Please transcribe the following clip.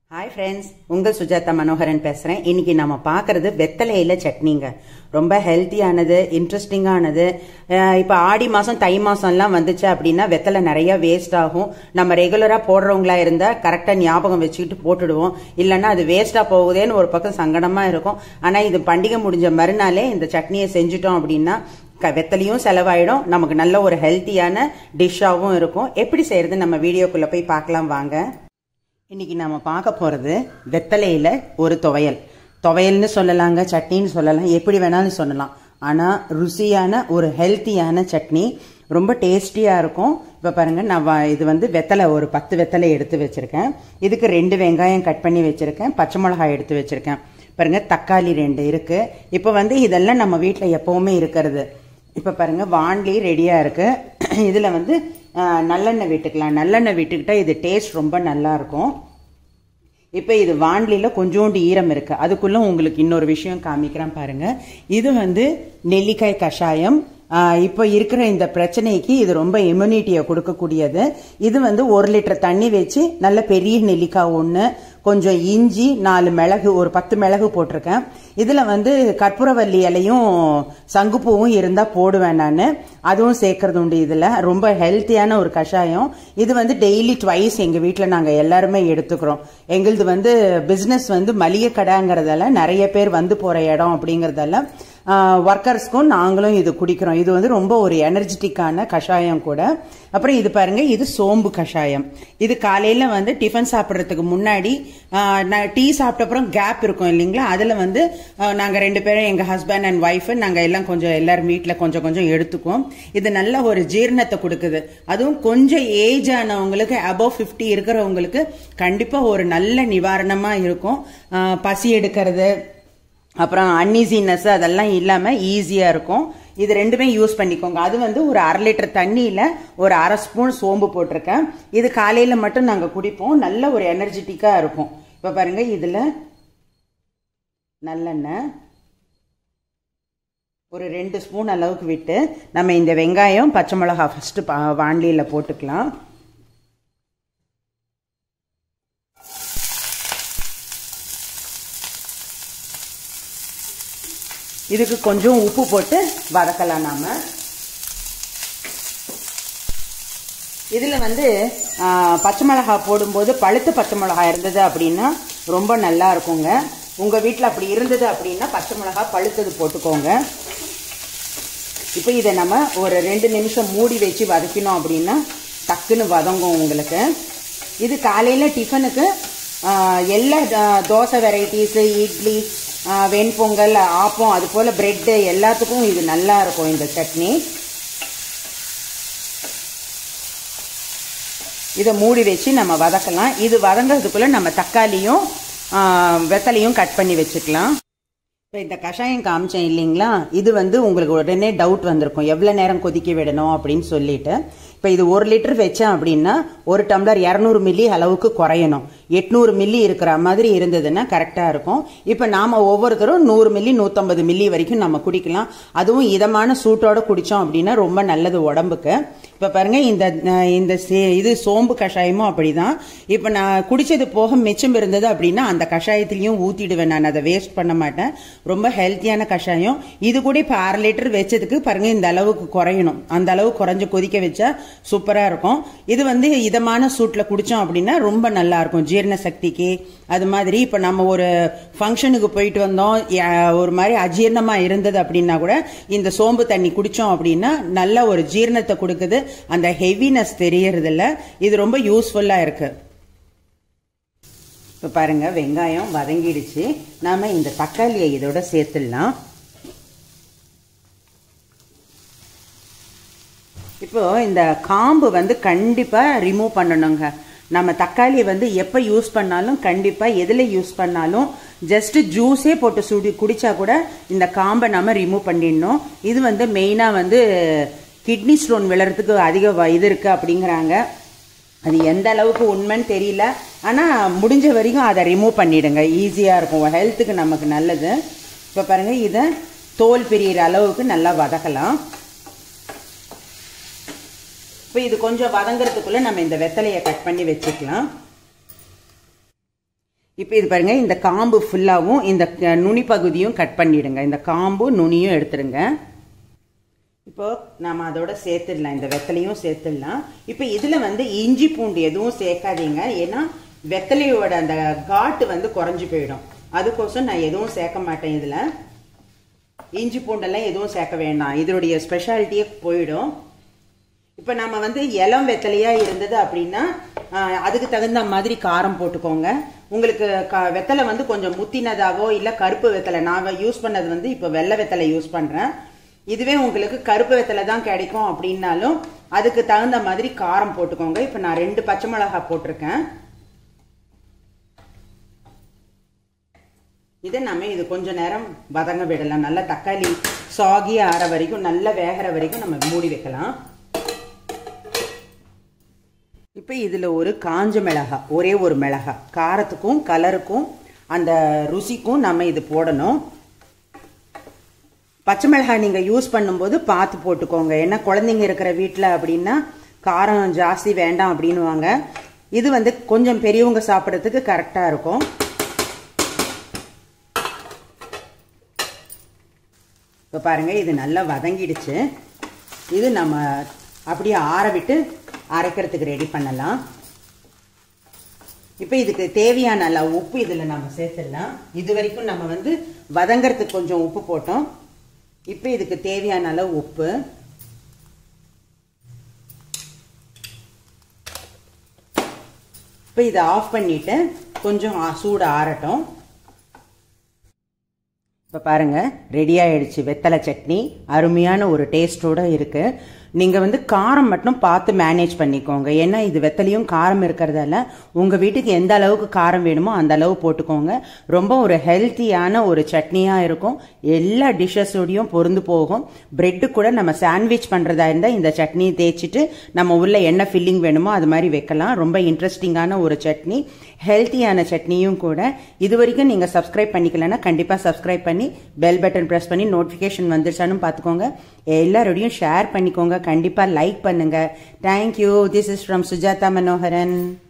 Hi friends, உங்கள் சுஜாதா மனோகரன் பேசுகிறேன். இன்னைக்கு நம்ம பார்க்கறது வெத்தலையில சட்னிங்க. ரொம்ப ஹெல்த்தியானது, இன்ட்ரெஸ்டிங்கானது. இப்போ ஆடி மாதம் தை மாதம்லாம் வந்துச்சு அப்படின்னா வெத்தலை நிறைய வேஸ்ட் ஆகும். நம்ம ரெகுலராக போடுறவங்களா இருந்தால் கரெக்டாக ஞாபகம் வச்சுக்கிட்டு போட்டுடுவோம். இல்லைன்னா அது வேஸ்ட்டாக போகுதேன்னு ஒரு பக்கம் சங்கடமாக இருக்கும். ஆனால் இது பண்டிகை முடிஞ்ச மறுநாளே இந்த சட்னியை செஞ்சுட்டோம் அப்படின்னா வெத்தலையும் செலவாயிடும், நமக்கு நல்ல ஒரு ஹெல்த்தியான டிஷ்ஷாகவும் இருக்கும். எப்படி செய்யறது நம்ம வீடியோக்குள்ளே போய் பார்க்கலாம் வாங்க. இன்னைக்கு நாம பார்க்க போறது வெத்தலையில ஒரு துவையல்னு சொல்லலாங்க, சட்னின்னு சொல்லலாம், எப்படி வேணாலும் சொல்லலாம். ஆனா ருசியான ஒரு ஹெல்த்தியான சட்னி, ரொம்ப டேஸ்டியா இருக்கும். இப்ப பாருங்க, நான் இது வெத்தலை ஒரு 10 வெத்தலை எடுத்து வச்சிருக்கேன். இதுக்கு 2 வெங்காயம் கட் பண்ணி வச்சிருக்கேன், பச்சை மிளகாய் எடுத்து வச்சிருக்கேன். பாருங்க, தக்காளி 2 இருக்கு. இப்ப இதெல்லாம் நம்ம வீட்டில் எப்பவுமே இருக்கிறது. இப்ப பாருங்க, வாண்லி ரெடியா இருக்கு. இதுல நல்லெண்ணெய் விட்டுக்கலாம். நல்லெண்ணெய் விட்டுக்கிட்டா இது டேஸ்ட் ரொம்ப நல்லா இருக்கும். இப்போ இது வாண்லியில் கொஞ்சோண்டு ஈரம் இருக்கு. அதுக்குள்ள உங்களுக்கு இன்னொரு விஷயம் காமிக்கிறேன் பாருங்க. இது நெல்லிக்காய் கஷாயம். இப்போ இருக்கிற இந்த பிரச்சனைக்கு இது ரொம்ப இம்யூனிட்டியை கொடுக்கக்கூடியது. இது 1 லிட்டர் தண்ணி வச்சு நல்ல பெரிய நெல்லிக்காய் 1, கொஞ்சம் இஞ்சி, 4 மிளகு, ஒரு 10 மிளகு போட்டிருக்கேன். இதுல கற்பூரவல்லி இலையும் சங்குப்பூவும் இருந்தா போடுவேன் நான், அதுவும் சேர்க்கறது உண்டு. இதுல ரொம்ப ஹெல்த்தியான ஒரு கஷாயம். இது டெய்லி ட்வைஸ் எங்க வீட்டுல நாங்க எல்லாருமே எடுத்துக்கிறோம். எங்களது பிசினஸ் மளிகை கடைங்கிறதால நிறைய பேர் போற இடம் அப்படிங்கறதால ஒர்க்கர்ஸ்க்கும் நாங்களும் இது குடிக்கிறோம். இது ரொம்ப ஒரு எனர்ஜெட்டிக்கான கஷாயம் கூட. அப்புறம் இது பாருங்க, இது சோம்பு கஷாயம். இது காலையில டிஃபன் சாப்பிட்றதுக்கு முன்னாடி டீ சாப்பிட்ட அப்புறம் கேப் இருக்கும் இல்லைங்களா, அதுல நாங்க 2 பேரும், எங்க ஹஸ்பண்ட் அண்ட் ஒய்ஃப், நாங்க எல்லாம் எல்லாரும் வீட்டுல கொஞ்சம் கொஞ்சம் எடுத்துக்குவோம். இது நல்ல ஒரு ஜீரணத்தை கொடுக்குது. அதுவும் கொஞ்சம் ஏஜ் ஆனவங்களுக்கு, அபவ் 50 இருக்கிறவங்களுக்கு கண்டிப்பா ஒரு நல்ல நிவாரணமா இருக்கும். பசி எடுக்கிறது, அப்புறம் அன்ஈசினஸ் அதெல்லாம் இல்லாம ஈஸியா இருக்கும். இது 2மே யூஸ் பண்ணிக்கோங்க. அது ஒரு 1/2 லிட்டர் தண்ணியில ஒரு 1/2 ஸ்பூன் சோம்பு போட்டிருக்கேன். இது காலையில மட்டும் நாங்க குடிப்போம். நல்ல ஒரு எனர்ஜெட்டிக்கா இருக்கும். இப்ப பாருங்க, இதுல நல்லெண்ணெய் ஒரு 2 ஸ்பூன் அளவுக்கு விட்டு நம்ம இந்த வெங்காயம் பச்சை மிளகா ஃபர்ஸ்ட் வாண்டியில போட்டுக்கலாம். இதுக்கு கொஞ்சம் உப்பு போட்டு வதக்கலாம். நாம இதுல பச்சை மிளகா போடும்போது பழுத்த பச்சை மிளகா இருந்தது அப்படின்னா ரொம்ப நல்லா இருக்குங்க. உங்க வீட்டில் அப்படி இருந்தது அப்படின்னா பச்சை மிளகா பழுத்தது போட்டுக்கோங்க. இப்போ இதை நம்ம ஒரு 2 நிமிஷம் மூடி வச்சு வதக்கினோம் அப்படின்னா டக்குன்னு வதங்கும் உங்களுக்கு. இது காலையில டிஃபனுக்கு எல்லா தோசை வெரைட்டிஸ், இட்லி, வெண்பொங்கல், ஆப்பம், அது போல பிரெட் எல்லாத்துக்கும் இது நல்லா இருக்கும் இந்த சட்னி. இதை மூடி வச்சு நம்ம வதக்கலாம். இது வதங்கிறதுக்குள்ள நம்ம தக்காளியும் வெத்தலையும் கட் பண்ணி வச்சுக்கலாம். இப்போ இந்த கஷாயம் காமிச்சேன் இல்லைங்களா, இது உங்களுக்கு உடனே டவுட் வந்திருக்கும், எவ்வளோ நேரம் கொதிக்க விடணும் அப்படின்னு சொல்லிட்டு. இப்போ இது 1 லிட்டர் வச்சேன் அப்படின்னா 1 டம்ளர் 200 மில்லி அளவுக்கு குறையணும். 800 மில்லி இருக்கிற மாதிரி இருந்ததுன்னா கரெக்டாக இருக்கும். இப்போ நாம் ஒவ்வொருத்தரும் 100 மில்லி 150 மில்லி வரைக்கும் நம்ம குடிக்கலாம். அதுவும் இதமான சூட்டோட குடித்தோம் அப்படின்னா ரொம்ப நல்லது உடம்புக்கு. இப்போ பாருங்க, இது சோம்பு கஷாயமும் அப்படிதான். இப்போ நான் குடிச்சது போக மிச்சம் இருந்தது அப்படின்னா அந்த கஷாயத்திலையும் ஊத்திடுவேன். நான் அதை வேஸ்ட் பண்ண மாட்டேன். ரொம்ப ஹெல்த்தியான கஷாயம். இது கூட இப்போ 1/2 லிட்டர் வச்சதுக்கு பாருங்க இந்த அளவுக்கு குறையணும். அந்த அளவு குறைஞ்சு கொதிக்க வச்சா சூப்பரா இருக்கும். இது இதமான சூட்ல குடிச்சோம் அப்படின்னா ரொம்ப நல்லா இருக்கும் ஜீரண சக்திக்கு. அது மாதிரி இப்ப நம்ம ஒரு ஃபங்க்ஷனுக்கு போயிட்டு வந்தோம், ஒரு மாதிரி அஜீரணமா இருந்தது அப்படின்னா கூட இந்த சோம்பு தண்ணி குடிச்சோம் அப்படின்னா நல்ல ஒரு ஜீரணத்தை கொடுக்குது. அந்த ஹெவினஸ் தெரியறது இல்ல. இது ரொம்ப யூஸ்ஃபுல்லா இருக்கு. இப்ப பாருங்க, வெங்காயம் வதங்கிடுச்சு. நாம இந்த தக்காளியை இதோட சேர்த்துடலாம். இப்போ இந்த காம்பு கண்டிப்பா ரிமூவ் பண்ணணுங்க. நம்ம தக்காளி எப்ப யூஸ் பண்ணாலும் கண்டிப்பா எதுல யூஸ் பண்ணாலும் ஜஸ்ட் ஜூஸே போட்டு சுடி குடிச்சா கூட இந்த காம்பை நம்ம ரிமூவ் பண்ணிடணும். இது மெயினா கிட்னி ஸ்டோன் விழறதுக்கு அதிக இது இருக்கு அப்படிங்கிறாங்க. அது எந்த அளவுக்கு உண்மைன்னு தெரியல. ஆனா முடிஞ்ச வரைக்கும் அதை ரிமூவ் பண்ணிடுங்க, ஈஸியா இருக்கும், ஹெல்த்துக்கு நமக்கு நல்லது. இப்ப பாருங்க, இதை தோல் பிரியிற அளவுக்கு நல்லா வதக்கலாம். இப்போ இது கொஞ்சம் வதங்கிறதுக்குள்ள நம்ம இந்த வெத்தலையை கட் பண்ணி வச்சுக்கலாம். இப்போ இது பாருங்க, இந்த காம்பு ஃபுல்லாவும் இந்த நுனி பகுதியும் கட் பண்ணிடுங்க. இந்த காம்பு நுனியும் எடுத்துருங்க. இப்போ நாம அதோட சேர்த்துடலாம், இந்த வெத்தலையும் சேர்த்துடலாம். இப்போ இதுல வந்து இஞ்சி பூண்டு எதுவும் சேர்க்காதீங்க, ஏன்னா வெத்தலையோட அந்த காட்டு வந்து குறைஞ்சு போயிடும். அதுக்கோசம் நான் எதுவும் சேர்க்க மாட்டேன். இதுல இஞ்சி பூண்டெல்லாம் எதுவும் சேர்க்க வேண்டாம், இதனுடைய ஸ்பெஷாலிட்டியே போயிடும். இப்போ நம்ம வந்து இளம் வெத்தலையா இருந்தது அப்படின்னா அதுக்கு தகுந்த மாதிரி காரம் போட்டுக்கோங்க. உங்களுக்கு வெத்தலை வந்து கொஞ்சம் முத்தினதாவோ இல்லை கருப்பு வெத்தலை, நான் யூஸ் பண்ணது வந்து இப்போ வெள்ளை வெத்தலை யூஸ் பண்ணுறேன். இதுவே உங்களுக்கு கருப்பு வெத்தலை தான் கிடைக்கும் அப்படின்னாலும் அதுக்கு தகுந்த மாதிரி காரம் போட்டுக்கோங்க. இப்போ நான் 2 பச்சை மிளகாய் போட்டிருக்கேன். இதை நம்ம இது கொஞ்ச நேரம் வதங்க விடலாம். நல்லா தக்காளி சாகி ஆற வரைக்கும், நல்லா வேகிற வரைக்கும் நம்ம மூடி வைக்கலாம். இப்போ இதில் ஒரு காஞ்ச மிளகாய், ஒரே ஒரு மிளகாய், காரத்துக்கும் கலருக்கும் அந்த ருசிக்கும் நம்ம இது போடணும். பச்சை மிளகாய் நீங்கள் யூஸ் பண்ணும்போது பார்த்து போட்டுக்கோங்க, ஏன்னா குழந்தைங்க இருக்கிற வீட்டில் அப்படின்னா காரம் ஜாஸ்தி வேண்டாம் அப்படின்னுவாங்க. இது வந்து கொஞ்சம் பெரியவங்க சாப்பிட்றதுக்கு கரெக்டாக இருக்கும். இப்போ பாருங்கள், இது நல்லா வதங்கிடுச்சு. இது நம்ம அப்படியே ஆற விட்டு அரைக்கிறதுக்கு ரெடி பண்ணலாம். இப்போ இதுக்கு தேவையான அளவு உப்பு இதில் நம்ம சேர்த்துடலாம். இது வரைக்கும் நம்ம வந்து வதங்கிறதுக்கு கொஞ்சம் உப்பு போட்டோம். இப்போ இதுக்கு தேவையான அளவு உப்பு. இப்போ இதை ஆஃப் பண்ணிட்டு கொஞ்சம் சூடு ஆறட்டும். இப்போ பாருங்க, ரெடி ஆயிடுச்சு வெத்தலை சட்னி. அருமையான ஒரு டேஸ்டோட இருக்கு. நீங்க வந்து காரம் மட்டும் பார்த்து மேனேஜ் பண்ணிக்கோங்க, ஏன்னா இது வெத்தலையும் காரம் இருக்கிறதால உங்க வீட்டுக்கு எந்த அளவுக்கு காரம் வேணுமோ அந்த அளவு போட்டுக்கோங்க. ரொம்ப ஒரு ஹெல்த்தியான ஒரு சட்னியா இருக்கும். எல்லா டிஷ்ஷஸோடையும் பொருந்து போகும். பிரெட்டு கூட நம்ம சாண்ட்விச் பண்றதா இருந்தால் இந்த சட்னியை தேய்ச்சிட்டு நம்ம உள்ள என்ன ஃபில்லிங் வேணுமோ அது மாதிரி வைக்கலாம். ரொம்ப இன்ட்ரெஸ்டிங்கான ஒரு சட்னி, ஹெல்த்தியான சட்னியும் கூட. இது வரைக்கும் நீங்க சப்ஸ்கிரைப் பண்ணிக்கலன்னா கண்டிப்பா சப்ஸ்கிரைப் பண்ணி பெல் பட்டன் பிரஸ் பண்ணி நோட்டிபிகேஷன் வந்துருச்சான்னு பார்த்துக்கோங்க. எல்லாரோடையும் ஷேர் பண்ணிக்கோங்க, கண்டிப்பா லைக் பண்ணுங்க. Thank you. This is from Sujatha Manoharan.